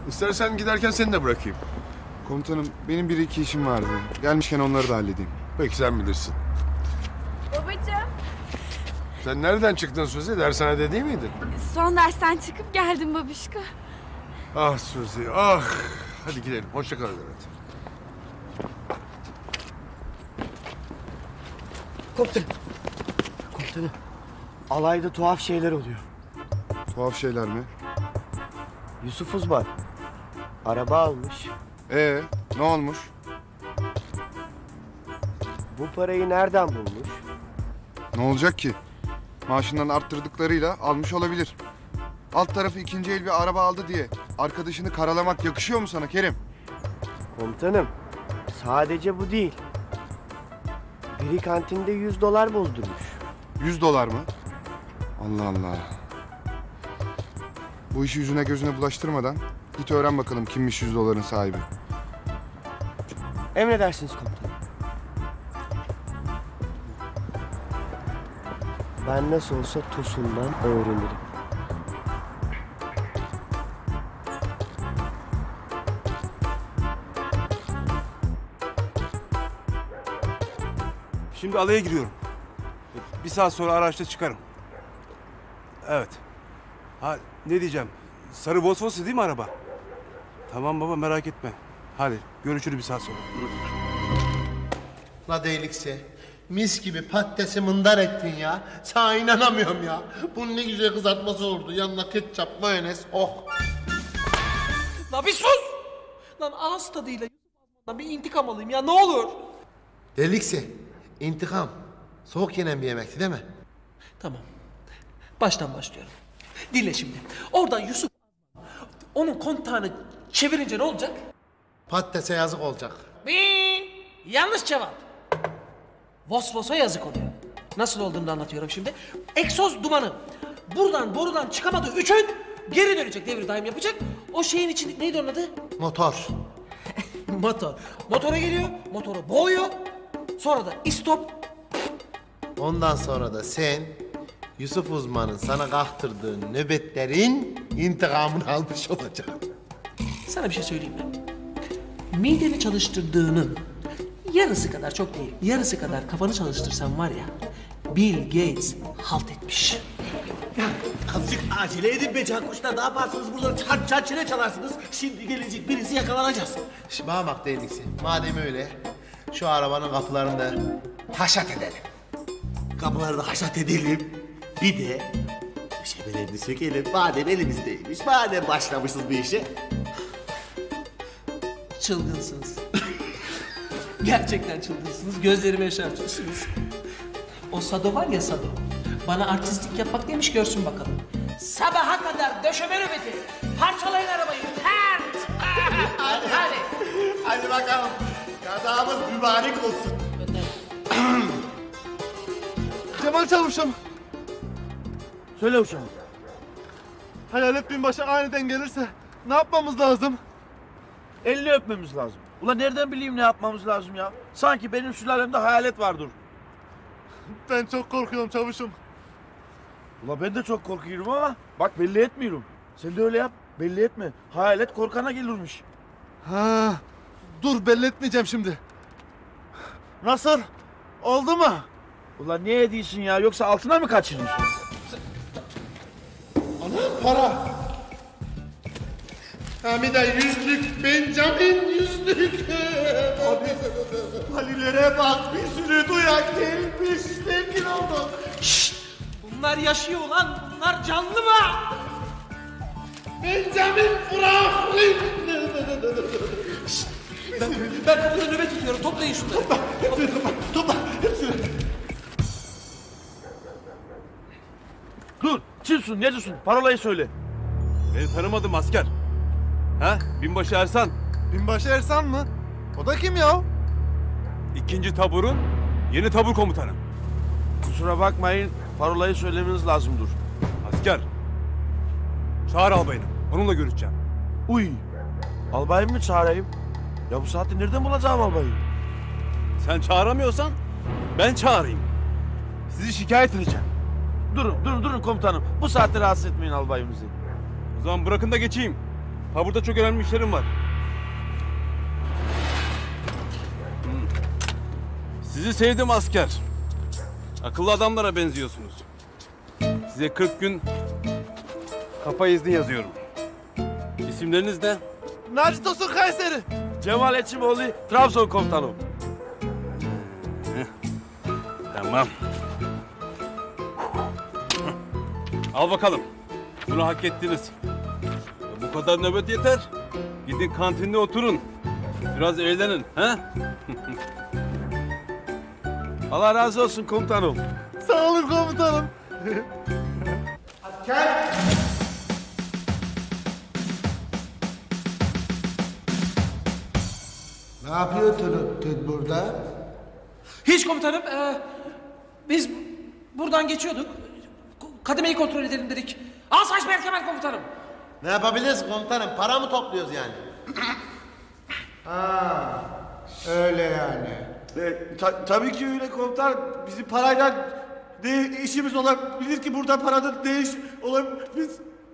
İstersen giderken seni de bırakayım. Komutanım benim bir iki işim vardı. Gelmişken onları da halledeyim. Peki sen bilirsin. Babacığım, Sen nereden çıktın Suzi? Dershanede değil miydin? son dersten çıkıp geldim babişko. Ah Suzi, ah. Hadi gidelim. Hoşça kal Levent. Komutanım, alayda tuhaf şeyler oluyor. Tuhaf şeyler mi? Yusuf Uzman araba almış. Ne olmuş? Bu parayı nereden bulmuş? Ne olacak ki? Maaşından arttırdıklarıyla almış olabilir. Alt tarafı ikinci el bir araba aldı diye arkadaşını karalamak yakışıyor mu sana Kerim? Komutanım, sadece bu değil. Biri kantinde $100 bozdurmuş. $100 mı? Allah Allah. Bu işi yüzüne gözüne bulaştırmadan git öğren bakalım kimmiş $100'ın sahibi. Emredersiniz komutanım. Ben nasıl olsa Tosun'dan öğrenirim. Şimdi alaya giriyorum. Bir saat sonra araçta çıkarım. Evet. Ha ne diyeceğim? Sarı Volkswagen değil mi araba? Tamam baba merak etme. Hadi görüşürüz bir saat sonra. La değilikse. Mis gibi patatesi mındar ettin ya. Sana inanamıyorum ya. Bunun ne güzel kızartması oldu. Yanına ketçap, mayonez, oh. La bir sus! Lan ağız tadıyla Yusuf bir intikam alayım ya ne olur. Delikse. İntikam. Soğuk yenen bir yemekti değil mi? Tamam. Baştan başlıyorum. Dinle şimdi. Oradan Yusuf onun kontağını çevirince ne olacak? Patatese yazık olacak. Yanlış cevap. Vosvos'a yazık oluyor. Nasıl olduğunu da anlatıyorum şimdi. Egzoz dumanı. Buradan borudan çıkamadığı üçün geri dönecek, devir daim yapacak. O şeyin içinde neydi onun adı? Motor. Motor. Motora geliyor, motoru boğuyor. Sonra da istop. Ondan sonra da sen Yusuf Uzman'ın sana kaktırdığı nöbetlerin intikamını almış olacaksın. Sana bir şey söyleyeyim mi? Mideni çalıştırdığının yarısı kadar, çok değil, yarısı kadar kafanı çalıştırsan var ya, Bill Gates halt etmiş. Azıcık acele edin be Cankuşlar. Ne yaparsınız burada çat çile çalarsınız. Şimdi gelecek birisi yakalanacağız. Şimdi bana bak Delikse. Madem öyle şu arabanın kapılarını da haşat edelim. Kapıları da haşat edelim. Bir de döşemelerini sökelim. Madem elimizdeymiş, madem başlamışız bu işe. Çılgınsınız. Gerçekten çılgınsınız. Gözlerime yaşartıyorsunuz. O Sado var ya Sado. Bana artistlik yapmak demiş görsün bakalım. Sabaha kadar döşeme nöbeti. Parçalayın arabayı. Tert. Hadi. Hadi bakalım. Kazamız mübarek olsun. Cemal Çavuş'um. Söyle uşağım. Hayalet binbaşı aniden gelirse ne yapmamız lazım? Elini öpmemiz lazım. Ulan nereden bileyim ne yapmamız lazım ya? Sanki benim sülalemde hayalet vardır. Ben çok korkuyorum Çavuş'um. Ulan ben de çok korkuyorum ama bak belli etmiyorum. Sen de öyle yap, belli etme. Hayalet korkana gelirmiş. Ha, dur belli etmeyeceğim şimdi. Nasıl? Oldu mu? Ulan niye ediyorsun ya? Yoksa altına mı kaçırıyorsun? Para. Hamide yüzlük, Benjamin yüzlük. Halilere bak bir sürü duyak gelmiş. Zengin olduk. Bunlar yaşıyor lan. Bunlar canlı mı? Benjamin Franklin. Ben kapıda nöbet tutuyorum. Toplayın şunları. Topla hepsini. Dur, Çilsun ne diyorsun? Parolayı söyle. Beni tanımadım asker. Ha? Binbaşı Ersan. Binbaşı Ersan mı? O da kim ya? İkinci taburun yeni tabur komutanı. Kusura bakmayın, parolayı söylemeniz lazımdır. Asker. Çağır albayını. Onunla görüşeceğim. Uy, albayı mı çağırayım? Ya bu saatte nereden bulacağım albayı? Sen çağıramıyorsan ben çağırayım. Sizi şikayet edeceğim. Durun komutanım. Bu saatte rahatsız etmeyin albayımızı. O zaman bırakın da geçeyim. Ha burada çok önemli işlerim var. Sizi sevdim asker. Akıllı adamlara benziyorsunuz. Size 40 gün kafa izni yazıyorum. İsimleriniz ne? Naci Tosun Kayseri. Cemal Eçimoğlu, Trabzon komutanım. Tamam. Al bakalım. Bunu hak ettiniz. Bu kadar nöbet yeter. Gidin kantinde oturun. Biraz eğlenin. He? Allah razı olsun komutanım. Sağ olun komutanım. Ne yapıyorsunuz burada? Hiç komutanım. Biz buradan geçiyorduk. Kademeyi kontrol edelim dedik. Asayiş Berkemal komutanım. Ne yapabiliriz komutanım? Para mı topluyoruz yani? Ha, öyle yani. Tabii ki öyle komutan. Bizim parayla ne işimiz olabilir ki burada paradır ne iş olabilir biz...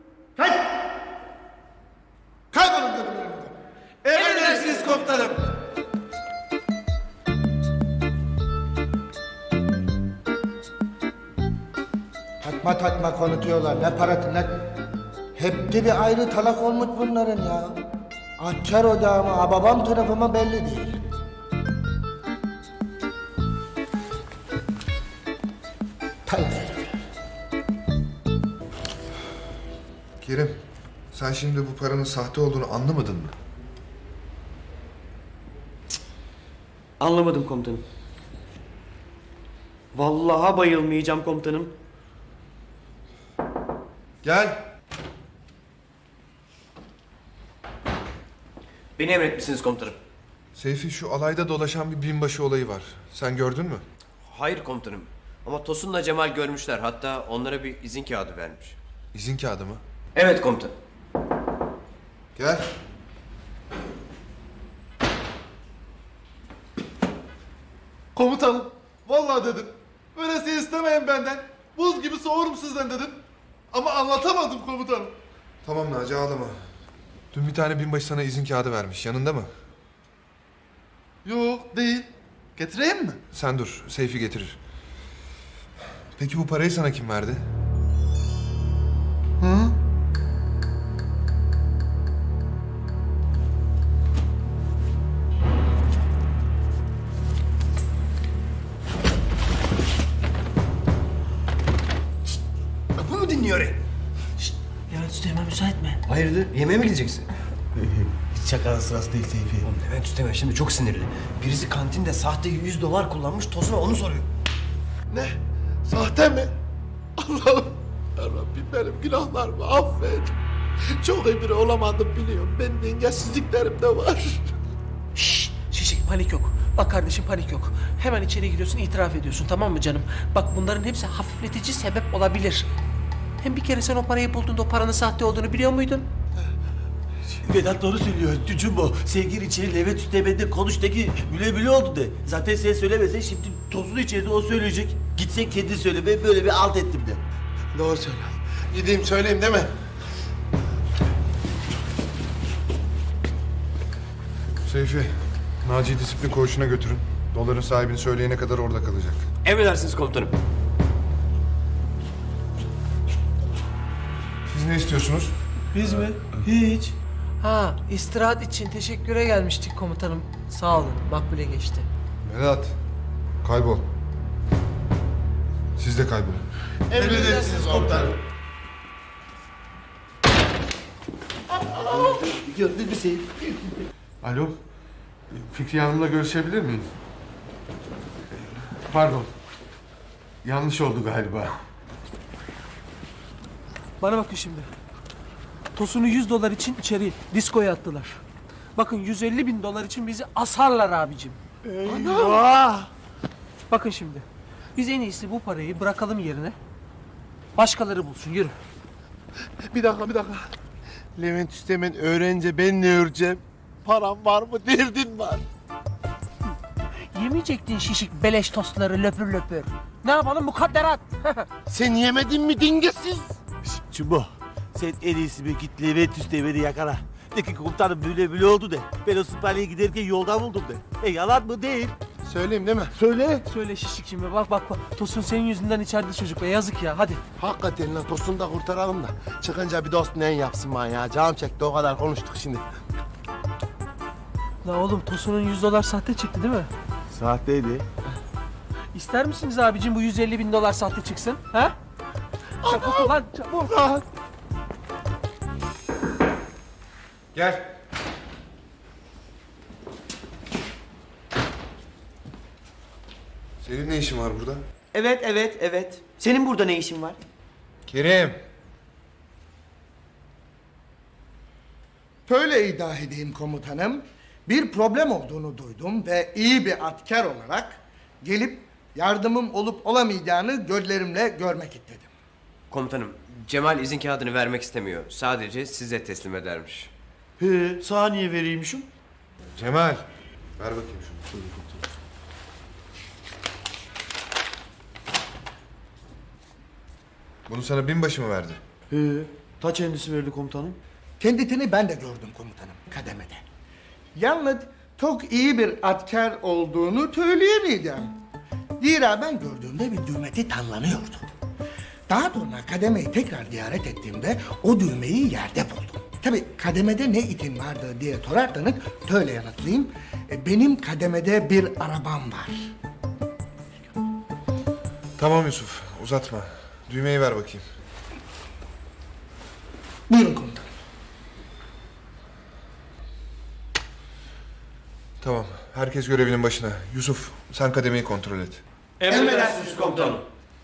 Kaybolun dedim elimden. Emredersiniz komutanım. Tatma konuşuyorlar. Ne parası ne... Hepsi bir ayrı talak olmuş bunların ya. Asker ocağıma, babam tarafıma belli değil. Talak herifler. Kerim, sen şimdi bu paranın sahte olduğunu anlamadın mı? Anlamadım komutanım. Vallahi bayılmayacağım komutanım. Gel. Beni emretmişsiniz komutanım. Seyfi, şu alayda dolaşan bir binbaşı olayı var. Sen gördün mü? Hayır komutanım. Ama Tosun'la Cemal görmüşler. Hatta onlara bir izin kağıdı vermiş. İzin kağıdı mı? Evet komutanım. Gel. Komutanım. Vallahi dedim. Böylesi istemeyin benden. Buz gibi soğurum sizden dedim. Ama anlatamadım komutanım. Tamam Naci, ağlama. Dün bir tane binbaşı sana izin kağıdı vermiş. Yanında mı? Yok değil. Getireyim mi? Sen dur, Seyfi getirir. Peki bu parayı sana kim verdi? Hı? Kapı mı dinliyor? Levent Üsteğmen müsait mi? Hayırdır? Yemeğe mi gideceksin? Hiç şakanın sırası değil Seyfi. Oğlum Levent Üsteğmen şimdi çok sinirli. Birisi kantinde sahte $100 kullanmış, Tosun'a onu soruyor. Ne? Sahte mi? Allah'ım. Yarabbim benim günahlarımı affet. Çok iyi biri olamadım biliyorum. Benim dengesizliklerim de var. Şşş, Şişik panik yok. Bak kardeşim panik yok. Hemen içeri giriyorsun, itiraf ediyorsun, tamam mı canım? Bak bunların hepsi hafifletici sebep olabilir. Hem bir kere sen o parayı bulduğunda o paranın sahte olduğunu biliyor muydun? Vedat doğru söylüyor. Cumbo, sen gir içeri Levent Üsteğmen'de konuş de ki güle oldu de. Zaten sen söylemesen şimdi Tosun içeride o söyleyecek. Gitsen kendi söyle, ben böyle bir alt ettim de. Doğru söylüyorsun. Gideyim söyleyeyim değil mi? Seyfi, Naci'yi disiplin koğuşuna götürün. Doların sahibini söyleyene kadar orada kalacak. Emredersiniz komutanım. Siz ne istiyorsunuz? Biz mi? Hiç. Ha, istirahat için teşekküre gelmiştik komutanım. Sağ olun, makbule geçti. Vedat, kaybol. Siz de kaybolun. Emredersiniz komutanım. Gördün mü Seyfi? Alo. Fikri Hanım'la görüşebilir miyim? Pardon. Yanlış oldu galiba. Bana bakın şimdi. Tosun'u $100 için içeri diskoya attılar. Bakın $150.000 için bizi asarlar abicim. Eyvah! Bakın şimdi. Biz en iyisi bu parayı bırakalım yerine. Başkaları bulsun, yürü. Bir dakika. Levent Üsteğmen öğrenince ben ne öreceğim? Param var mı? Derdin var. Yemeyecektin şişik beleş tostları löpür löpür. Ne yapalım mukadderat? Sen yemedin mi dingesiz? Cumbo, sen en iyisi bir git Levent Üsteğmen'i yakala. De ki komutanım böyle oldu de. Ben o Süperli'ye giderken yolda buldum de. Yalan mı değil? Söyleyeyim değil mi? Söyle. Söyle şişik şimdi bak. Tosun senin yüzünden içeride çocuk be yazık ya hadi. Hakikaten lan Tosun'u da kurtaralım da. Çıkınca bir dost neyin yapsın man ya. Canım çekti o kadar konuştuk şimdi. La oğlum Tosun'un $100 sahte çıktı değil mi? Sahteydi. İster misiniz abicim bu $150.000 sahte çıksın? Ha? Çabuk ulan çabuk. Gel. Senin ne işin var burada? Evet. Senin burada ne işin var? Kerim. Böyle iddia edeyim komutanım. Bir problem olduğunu duydum ve iyi bir asker olarak gelip yardımım olup olamayacağını gözlerimle görmek istedim. Komutanım, Cemal izin kağıdını vermek istemiyor. Sadece size teslim edermiş. He, saniye vereymişim. Cemal. Ver bakayım şunu. Bunu sana binbaşı mı verdi? He, ta kendisi verdi komutanım. Kendisini ben de gördüm komutanım kademede. Yalnız çok iyi bir asker olduğunu söyleyemeyeceğim. Zira ben gördüğümde bir düğmesi tanlanıyordu. Daha sonra kademeyi tekrar ziyaret ettiğimde o düğmeyi yerde buldum. Tabii kademede ne için vardı diye sorarsanız şöyle yanıtlayayım. Benim kademede bir arabam var. Tamam Yusuf, uzatma. Düğmeyi ver bakayım. Buyurun komutanım. Tamam, herkes görevinin başına. Yusuf, sen kademeyi kontrol et. Emredersiniz komutanım.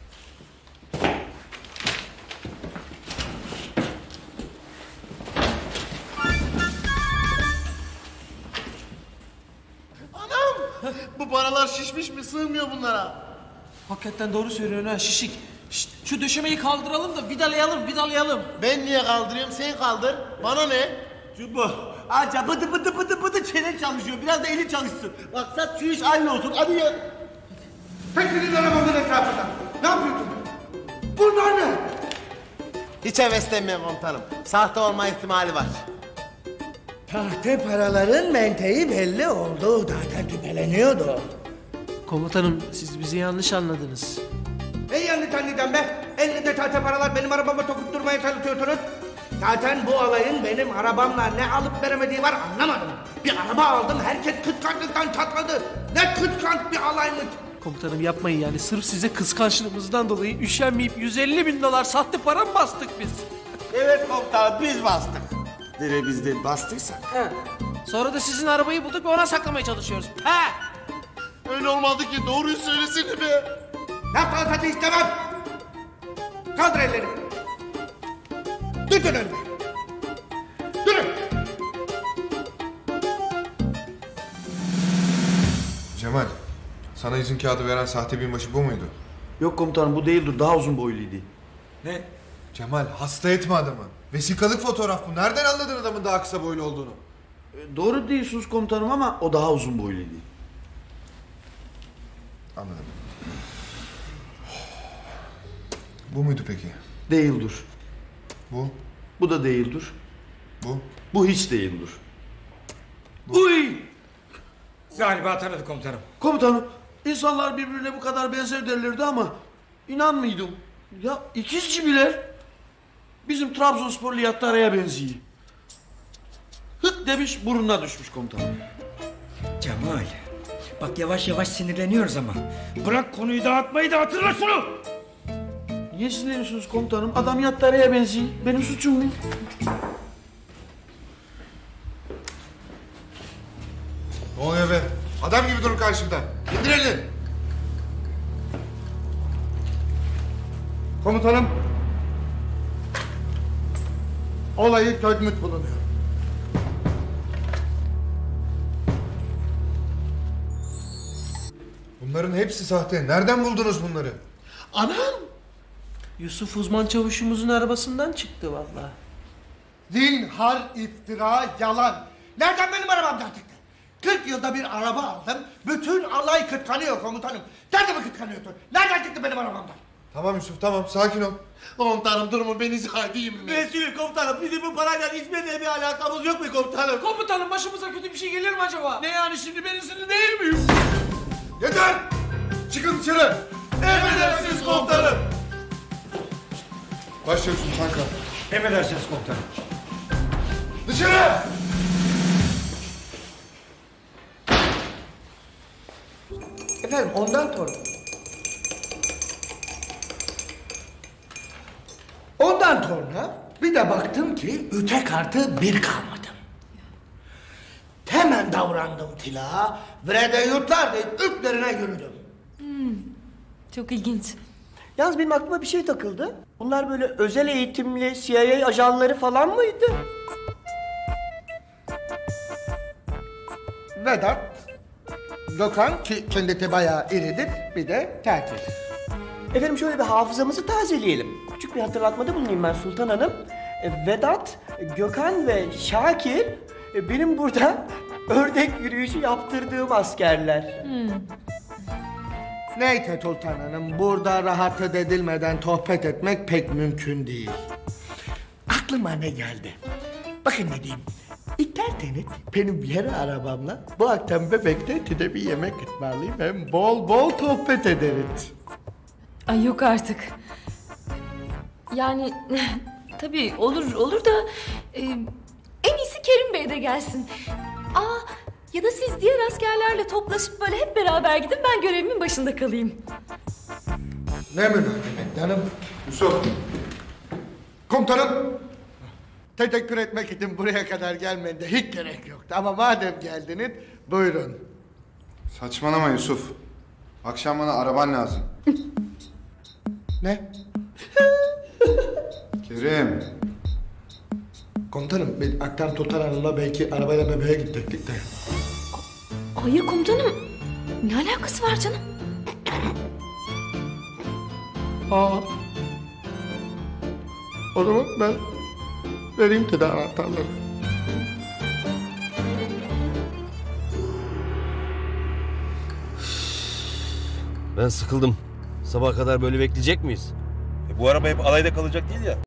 Anam! Bu paralar şişmiş mi? Sığmıyor bunlara. Hakikaten doğru söylüyorsun ha şişik. Şşt, şu döşemeyi kaldıralım da vidalayalım. Ben niye kaldırıyorum? Sen kaldır. Bana ne? Cumbo, anca bıdı çene çalışıyor. Biraz da eli çalışsın. Maksat şu iş aynı olsun. Hadi ya. Çekilin arabamın etrafından. Ne yapıyorsun? Bunlar ne? Hiç heveslenmiyorum komutanım. Sahte olma ihtimali var. Sahte paraların menteği belli oldu. Zaten şüpheleniyordu. Komutanım siz bizi yanlış anladınız. Ey yanlış anlayacağım be. Elinde sahte paralar benim arabama sokutturmaya çalışıyorsunuz. Zaten bu alayın benim arabamla ne alıp veremediği var anlamadım. Bir araba aldım herkes kıskançlıktan çatladı. Ne kıskanç bir alaymış. Komutanım yapmayın yani sırf size kıskançlığımızdan dolayı üşenmeyip $150.000 sahte para mı bastık biz? Evet komutanım biz bastık. Nereye biz de bastıysak. He. Sonra da sizin arabayı bulduk ve ona saklamaya çalışıyoruz. He. Öyle olmadı ki doğruyu söylesene be. Laf hadi istemem. Kaldır elleri. Tutun önüme. Durun. Cemal, sana izin kağıdı veren sahte binbaşı bu muydu? Yok komutanım bu değildir. Daha uzun boyluydu. Ne? Cemal, hasta etme adamı. Vesikalık fotoğraf bu. Nereden anladın adamın daha kısa boylu olduğunu? Doğru değilsiniz komutanım ama o daha uzun boyluydu. Anladım. Bu muydu peki? Değildir. Bu? Bu da değildir. Bu? Bu hiç değildir. Uy! Galiba tanıdık komutanım. Komutanım, insanlar birbirine bu kadar benzer derlerdi ama inanmıyordum. Ya ikiz gibiler. Bizim Trabzonsporlu Yattara'ya benziyor. Hık demiş burnuna düşmüş komutanım. Cemal, bak yavaş yavaş sinirleniyoruz ama. Bırak konuyu dağıtmayı da hatırla şunu. Niye sinirleniyorsunuz komutanım? Adam Yattara'ya benziyor. Benim suçum ne? Ne oluyor be? Adam gibi durun karşımda. İndir elini. Komutanım. Olayı çözmüş bulunuyor. Bunların hepsi sahte. Nereden buldunuz bunları? Anam! Yusuf uzman çavuşumuzun arabasından çıktı vallahi. Zinhar, iftira, yalan. Nereden benim arabamdan çıktı? 40 yılda bir araba aldım. Bütün alay kıskanıyor komutanım. Sen de mi kıskanıyorsun? Nereden çıktı benim arabamdan? Tamam Yusuf tamam sakin ol. Komutanım durumu ben izah edeyim mi? Resulüm komutanım bizim bu parayla hiçbir bir alakamız yok mu komutanım? Komutanım başımıza kötü bir şey gelir mi acaba? Ne yani şimdi ben izinli değil miyim? Yeter! Çıkın dışarı! Emredersiniz komutanım. Başlıyorsun kanka. Emredersiniz komutanım. Dışarı! Efendim ondan sonra. Ondan sonra bir de baktım ki üte kartı bir kalmadı. Hemen davrandım Tila ve de yurtlar deyip ürklerine yürüdüm. Çok ilginç. Yalnız benim aklıma bir şey takıldı. Bunlar böyle özel eğitimli CIA ajanları falan mıydı? Vedat, Gökhan ki kendisi bayağı iridir, bir de tertip. Efendim şöyle bir hafızamızı tazeleyelim. Küçük bir hatırlatmada bulunayım ben Sultan Hanım. Vedat, Gökhan ve Şakir benim burada ördek yürüyüşü yaptırdığım askerler. Neyse Sultan Hanım, burada rahat edilmeden sohbet etmek pek mümkün değil. Aklıma ne geldi? Bakın ne diyeyim. İsterseniz benim yeni arabamla bu akşam Bebek'te size bir yemek ısmarlayayım. Hem bol bol sohbet ederiz. Ay yok artık. Yani tabii olur da en iyisi Kerim Bey de gelsin. Ya da siz diğer askerlerle toplaşıp böyle hep beraber gidin, ben görevimin başında kalayım. Ne münasebet canım. Yusuf. Komutanım. Teşekkür etmek için buraya kadar gelmenize hiç gerek yoktu. Ama madem geldiniz buyurun. Saçmalama Yusuf. Akşam bana araban lazım. Ne? Kerim. Komutanım biz akşam Sultan Hanım'la belki arabayla bebeğe gidecektik de. Hayır komutanım. Ne alakası var canım? O zaman ben vereyim size anahtarları. Ben sıkıldım. Sabah kadar böyle bekleyecek miyiz? Bu araba hep alayda kalacak değil ya.